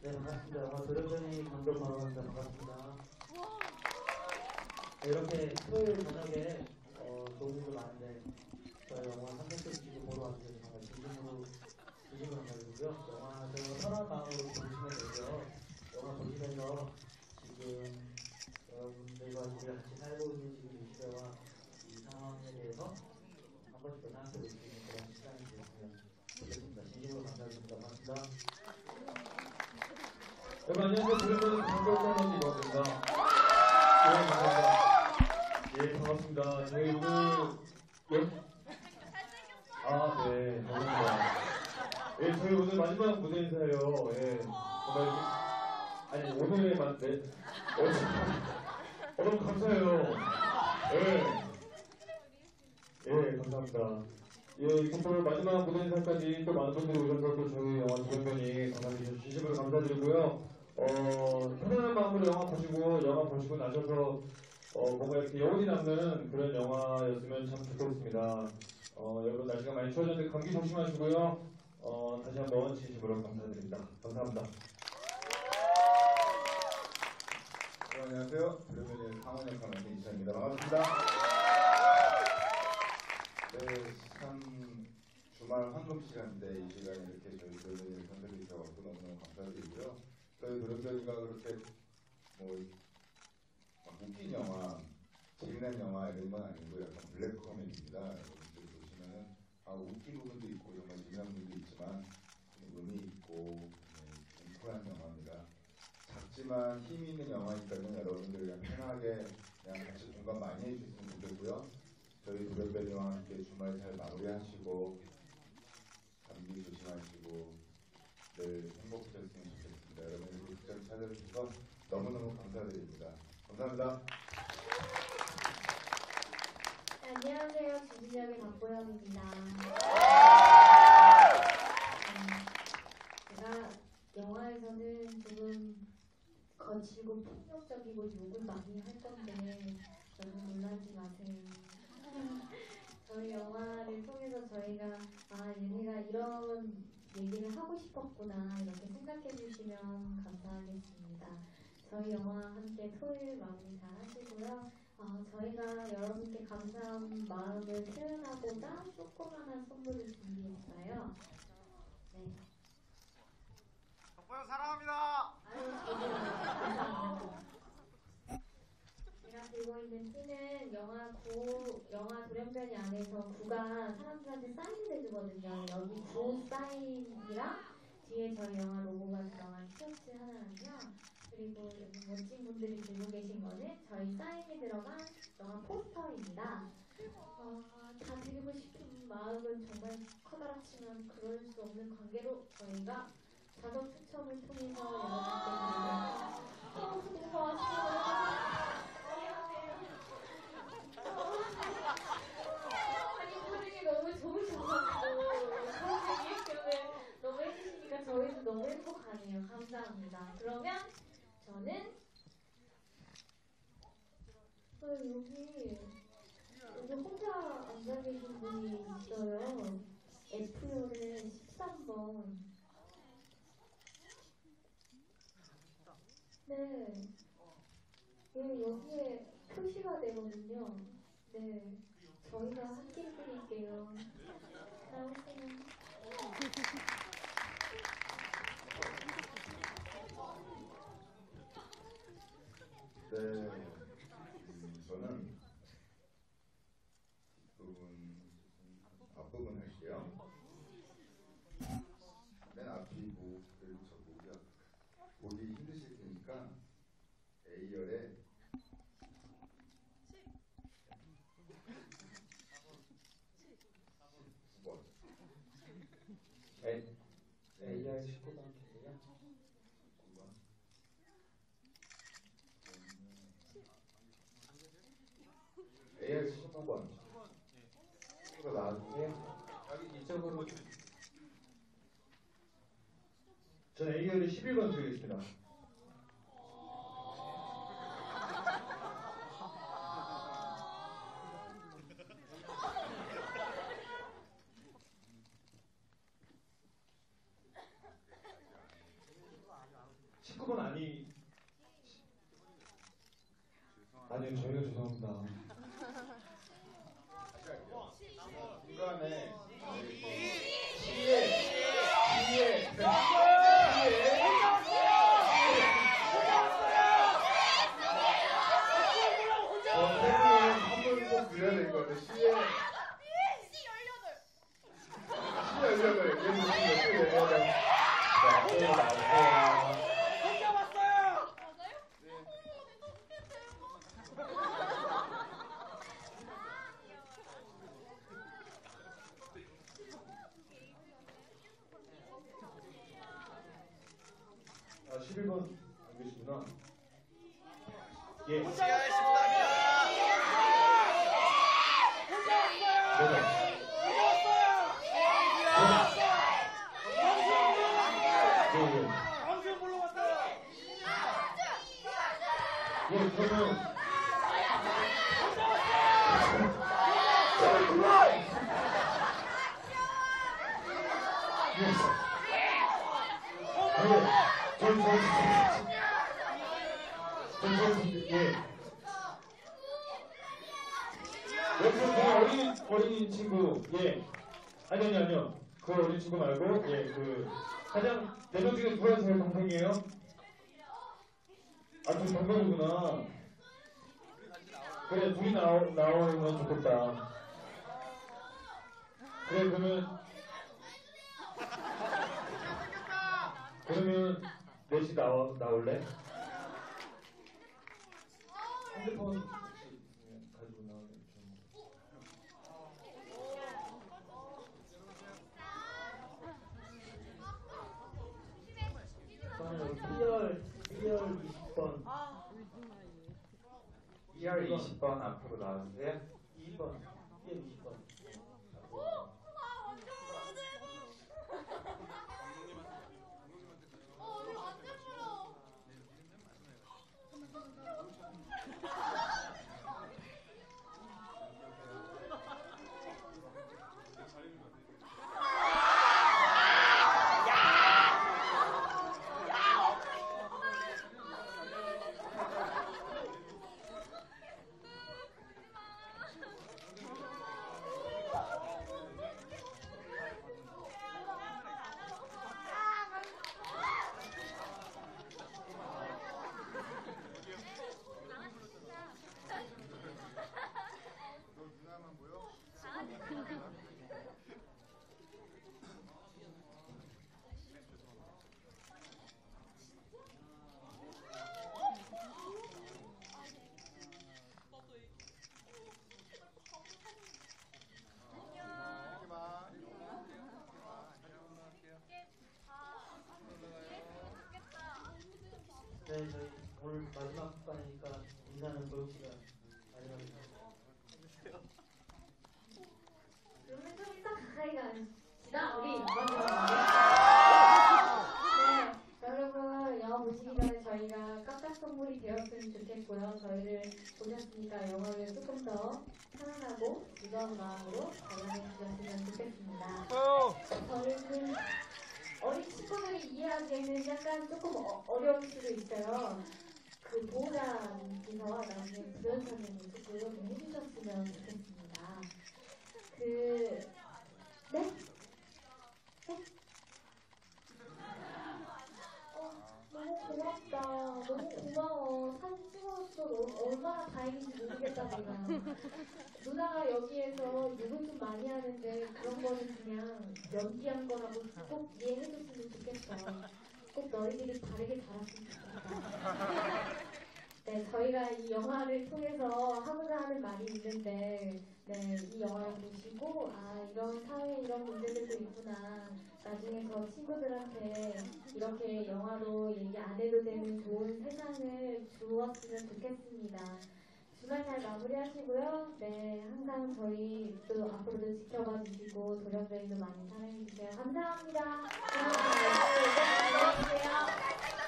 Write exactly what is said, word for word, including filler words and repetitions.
네, 반갑습니다. 영화 도련변이 감독 권호입니다. 반갑습니다. 네, 이렇게 토요일 저녁에 어, 좋은 일도 많은데 저희 영화 삼백점 지금 보러 와주셔서 정말 진심으로 진심으로 감사드리고요. 영화를 편한 마음으로 보시면 되고요. 영화 보시면서 지금 여러분들과 우리가 같이 살고 있는 지금 이 시대와 이 상황에 대해서 한 번씩 더 생각해 볼 수 있는 그런 시간이 되었으면 좋겠습니다. 진심으로 감사드립니다. 고맙습니다. 여러분 안녕하세요. 도련변이 감독 권호입니다. 네, 반갑습니다. 예, 반갑습니다. 저희 오늘 예? 아, 네, 반갑습니다. 예, 저희 오늘 마지막 무대 인사예요. 예, 정말 아니 오늘의 만 네, 어, 너무 감사해요. 예, 예, 감사합니다. 예, 이번 마지막 무대 인사까지 또 많은 분들이 오셔서 또 저희 영화 도련변이 감사드리셔서 진심으로 감사드리고요. 어, 편안한 마음으로 영화 보시고 영화 보시고 나셔서 어, 뭔가 이렇게 여운이 남는 그런 영화였으면 참 좋겠습니다. 어, 여러분 날씨가 많이 추워졌는데 감기 조심하시고요. 어, 다시 한번 진심으로 감사드립니다. 감사합니다. 네, 안녕하세요. 도련변의 상원 역할 맡은 이찬입니다. 반갑습니다. 네, 참 주말 황금 시간인데 이 시간에 이렇게 저희 도련변이를 선택해 주셔서 너무너무 감사드리고요. 저희 도련변이가 그렇게 뭐 웃긴 영화, 재미난 영화 이런 건 아니고 약간 블랙 코미디입니다. 여러분들 보시면은 아, 웃긴 부분도 있고 정말 재미난 부분도 있지만 의미 있고 뭉클한 영화입니다. 작지만 힘이 있는 영화니까요. 여러분들 그냥 편하게 그냥 같이 공감 많이 해주셨으면 좋겠고요. 저희 도련변이와 함께 주말 잘 마무리하시고 감기 조심하시고 늘 행복하셨으면 좋겠습니다. 여러분들 극장 찾아주셔서 너무너무 감사드립니다. 감사합니다. 네, 안녕하세요. 주진역의 박보영입니다. 음, 제가 영화에서는 조금 거칠고 폭력적이고 욕을 많이 할 건데 너무 놀라지 마세요. 저희 영화를 통해서 저희가 아 얘네가 이런 얘기를 하고 싶었구나 이렇게 생각해 주시면 감사하겠습니다. 저희 영화 함께 토요일 마무리 잘 하시고요. 어, 저희가 여러분께 감사한 마음을 표현하고자 조그만한 선물을 준비했어요. 네. 덕분에 사랑합니다. 아유, 감사합니다. 제가 들고 있는 티는 영화 구, 영화 도련변이 안에서 구가 사람들한테 사인을 해주거든요. 여기 구 사인이랑 뒤에 저희 영화 로고가 들어간 티셔츠 하나랑요. 그리고 여기 멋진 분들이 들고 계신 거는 저희 사인이 들어간 영화 포스터입니다. 어, 다 드리고 싶은 마음은 정말 커다랗지만 그럴 수 없는 관계로 저희가 자동 추첨을 통해서 여러분께 드리고 어, 너무 아쉬워요. 아니 반응이 너무 좋으셔가지고 선생님 리액션을 너무 해주시니까 저희도 너무 행복하네요. 감사합니다. 그러면 저는 어, 여기 여기 혼자 앉아 계신 분이 있어요. 에프열의 십삼 번. 네. 예, 여기에 표시가 되거든요. 네. 저희가 함께 해드릴게요. 나오세요. 네, 음, 저는 뒷부분, 앞부분 할게요. 맨 앞이 뭐, 그리고 저 목이 보기 힘드실 테니까 A열에 구 번. A, 에이알 십구 번 캔이요? 구 번. 에이알 십구 번. 이거 나중에 여기 이쪽으로 전 A열이 십일 번 드리겠습니다. 십구 번 아니. 아니요, 저희가 죄송합니다. 중간에 시에, 시에, 시에. 어, 팬님 한번꼭 불러야 될 것 같아요. 시에 시 열여덟. 얘 무슨 시 열여덟. 자, 또 나왔어요. 혼자 왔어요. 아, 십일 번 안 계시구나. 예. 혼자 왔어요. 혼자 왔어요. 네네. 혼자 왔어요. 예, 예. 방송 보러 왔어요. 예, 그러면. 예. 저희, 저희, 저희, 저희, 예. 여기서 그 어린, 어린 친구, 예. 아니, 아니, 아니요. 그 어린 친구 말고, 예, 그, 가장, 네 명 중에 누가 제일 동생이에요? 아, 둘 동생이구나. 그래, 둘이 나오, 나오면 좋겠다. 그래, 그러면, 그러면, 넷이 나와, 나올래? 핸드폰 혹시 가지고 나오면 좀. 저는 이열 이열 이십 번 이열 이십 번 앞으로 나와주세요. 이십 번 이열 이십 번 네, 저희 오늘 마지막 반이니까 인사는 도영 씨가 마지막이죠. 그러면 좀 이따 가까이 가시다 우리 네, 여러분 영화 보시기 전에 저희가 깜짝 선물이 되었으면 좋겠고요. 저희를 보셨으니까 영화를 조금 더 편안하고 무거운 마음으로 관람해 주셨으면 좋겠습니다. 저희는 어린 친구들이 이해하기에는 약간 조금 어, 어려울 수도 있어요. 그 보호자님께서 나중에 부연설명을 조금 좀 해주셨으면 좋겠습니다. 그 네? 네? 어, 너무 고맙다. 너무 고마워. 사진 찍어서 너무 얼마나 다행인지 모르겠다 내가. 누나가 여기에서 욕을 좀 많이 하는데 그런 거는 그냥 연기한 거라고 꼭 이해해줬으면 좋겠어. 꼭 너희들이 다르게 자랐으면 좋겠다. 네, 저희가 이 영화를 통해서 하고자 하는 말이 있는데 네, 이 영화를 보시고 아 이런 사회에 이런 문제들도 있구나. 나중에 저 친구들한테 이렇게 영화로 얘기 안 해도 되는 좋은 세상을 주었으면 좋겠습니다. 주말 잘 마무리하시고요. 네, 항상 저희 또 앞으로도 지켜봐 주시고 도련배이도 많이 사랑해 주세요. 감사합니다. 안녕히 계세요.